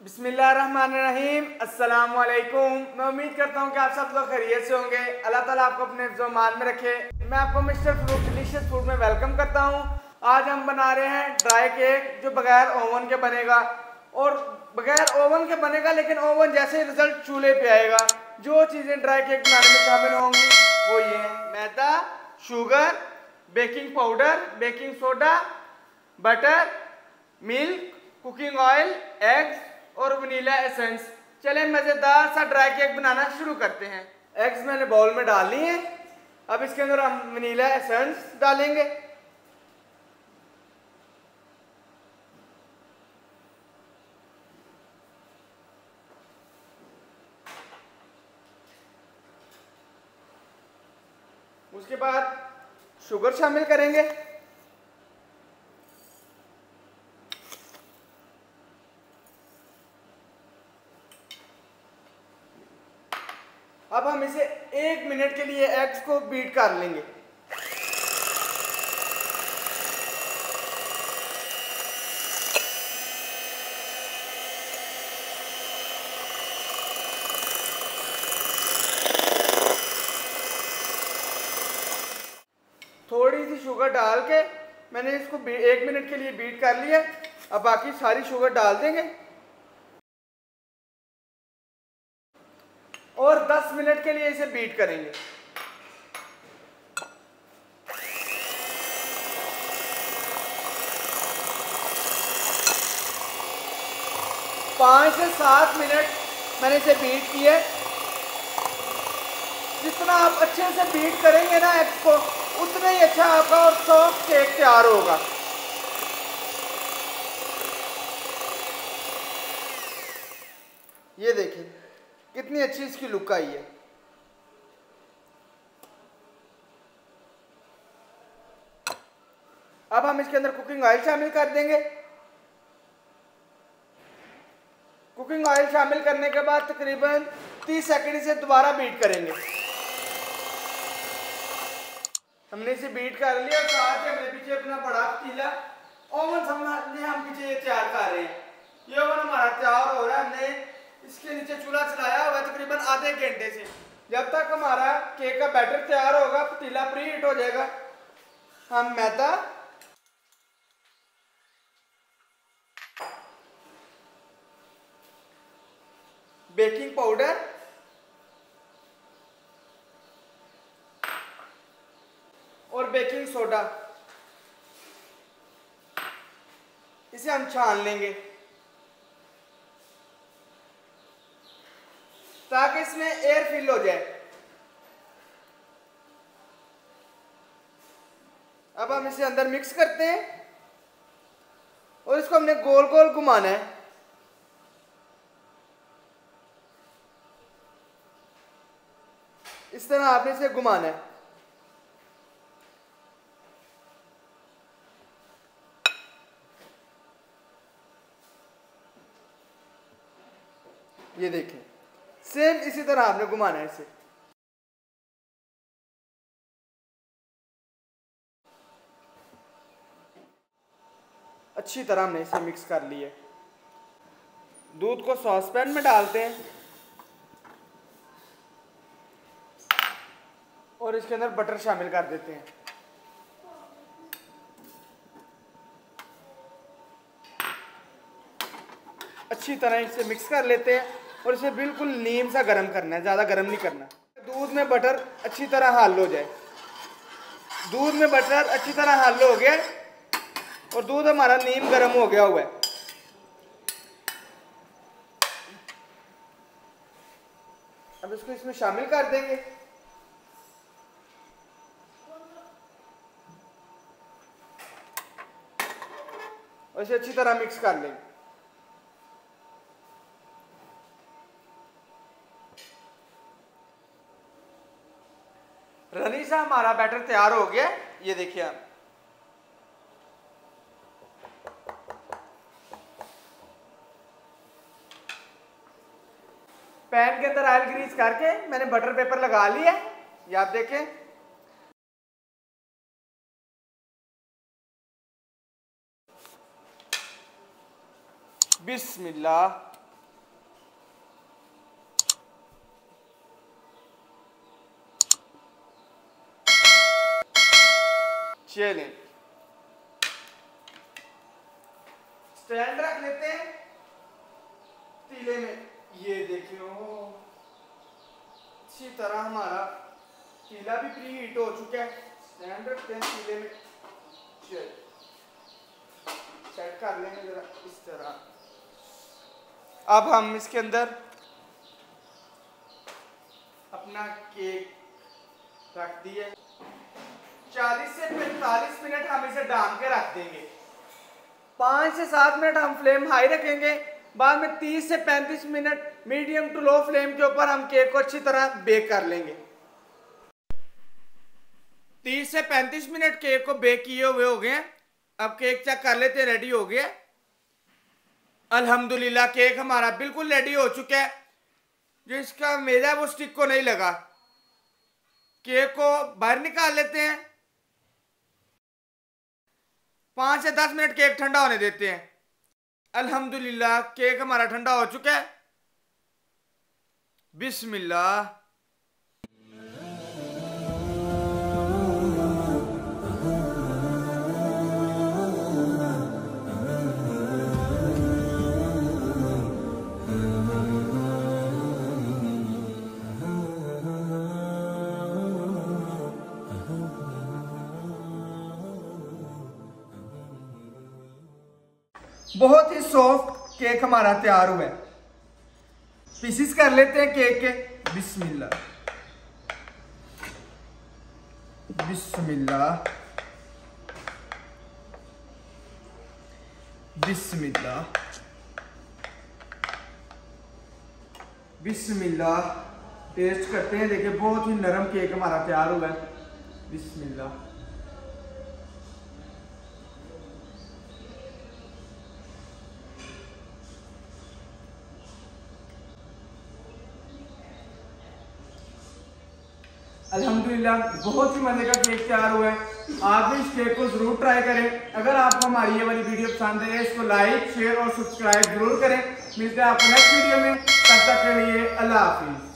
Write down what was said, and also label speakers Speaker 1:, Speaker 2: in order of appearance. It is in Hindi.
Speaker 1: बिस्मिल्लाहिर्रहमानिर्रहीम। अस्सलाम वालेकुम। मैं उम्मीद करता हूँ कि आप सब लोग खैरियत से होंगे। अल्लाह ताला आपको अपने ज़मान में रखे। मैं आपको मिस्टर फ्रूट डिलीशियस फूड में वेलकम करता हूँ। आज हम बना रहे हैं ड्राई केक जो बगैर ओवन के बनेगा और बगैर ओवन के बनेगा, लेकिन ओवन जैसे रिजल्ट चूल्हे पे आएगा। जो चीज़ें ड्राई केक बनाने में शामिल होंगी वो ये हैं: मैदा, sugar, baking powder, baking soda, butter, milk, cooking oil, eggs और वनीला एसेंस। चलें मज़ेदार सा ड्राई केक बनाना शुरू करते हैं। एग्स मैंने बाउल में डाल लिए हैं। अब इसके अंदर हम वनीला एसेंस डालेंगे। उसके बाद शुगर शामिल करेंगे। अब हम इसे 1 मिनट के लिए एग्स को बीट कर लेंगे। थोड़ी सी शुगर डाल के मैंने इसको 1 मिनट के लिए बीट कर लिया। अब बाकी सारी शुगर डाल देंगे और 10 मिनट के लिए इसे बीट करेंगे। 5 से 7 मिनट मैंने इसे बीट किए। जितना आप अच्छे से बीट करेंगे ना एग्स को, उतना ही अच्छा आपका और सॉफ्ट केक तैयार होगा। ये देखिए कितनी अच्छी इसकी लुक आई है। अब हम इसके अंदर कुकिंग ऑयल शामिल कर देंगे। कुकिंग ऑयल शामिल करने के बाद तकरीबन 30 सेकंड इसे दोबारा बीट करेंगे। हमने इसे बीट कर लिया और साथ ही हमने पीछे अपना बड़ा पतीला ओवन समझे हम पीछे तैयार कर रहे हैं। ये ओवन हमारा तैयार हो रहा है। हमने इसके नीचे चूल्हा चलाया हुआ है तकरीबन आधे घंटे से। जब तक हमारा केक का बैटर तैयार होगा, पतीला प्री हीट हो जाएगा, हम मैदा, बेकिंग पाउडर और बेकिंग सोडा इसे हम छान लेंगे ताकि इसमें एयर फिल हो जाए। अब हम इसे अंदर मिक्स करते हैं और इसको हमने गोल गोल घुमाना है। इस तरह आपने इसे घुमाना है। ये देखें, सेम इसी तरह आपने घुमाना है इसे। अच्छी तरह हमने इसे मिक्स कर लिया। दूध को सॉस पैन में डालते हैं और इसके अंदर बटर शामिल कर देते हैं। अच्छी तरह इसे मिक्स कर लेते हैं और इसे बिल्कुल नीम सा गर्म करना है, ज़्यादा गर्म नहीं करना। दूध में बटर अच्छी तरह हल हो जाए। दूध में बटर अच्छी तरह हल हो गया और दूध हमारा नीम गर्म हो गया हुआ है। अब इसको इसमें शामिल कर देंगे। और इसे अच्छी तरह मिक्स कर लेंगे। रनी सा हमारा बैटर तैयार हो गया। ये देखिए आप, पैन के अंदर ऑयल ग्रीस करके मैंने बटर पेपर लगा लिया। ये आप देखें, बिस्मिल्लाह। चलें, स्टैंड रख लेते हैं तीले में। ये देखियो अच्छी तरह हमारा तीला भी प्री हीट हो चुका है। स्टैंड रखते हैं तीले में, चल सेट कर लेंगे जरा इस तरह। अब हम इसके अंदर अपना केक रख दिए। 40 से 45 मिनट हम इसे डाल के रख देंगे। 5 से 7 मिनट हम फ्लेम हाई रखेंगे। बाद में 30 से 35 minute medium to low flame के ऊपर हम केक को अच्छी तरह बेक कर लेंगे। 30 से 35 मिनट केक को बेक किए हुए हो गए। अब केक चेक कर लेते हैं, रेडी हो गया। अल्हम्दुलिल्लाह केक हमारा बिल्कुल रेडी हो चुका है। जो इसका मेदा है वो स्टिक को नहीं लगा। केक को बाहर निकाल लेते हैं। 5 से 10 मिनट केक ठंडा होने देते हैं। अल्हम्दुलिल्लाह केक हमारा ठंडा हो चुका है। बिस्मिल्लाह। बहुत ही सॉफ्ट केक हमारा तैयार हुआ है। पीसीस कर लेते हैं केक के। बिस्मिल्लाह बिस्मिल्लाह बिस्मिल्लाह बिस्मिल्लाह। टेस्ट करते हैं। देखिए बहुत ही नरम केक हमारा तैयार हुआ है। बिस्मिल्लाह। अल्हम्दुलिल्लाह बहुत ही मजे का केक तैयार हुआ है। आप भी इस केक को जरूर ट्राई करें। अगर आपको हमारी ये वाली वीडियो पसंद है इसको लाइक शेयर और सब्सक्राइब जरूर करें। मिलते हैं आपको नेक्स्ट वीडियो में। तब तक के लिए अल्लाह हाफिज।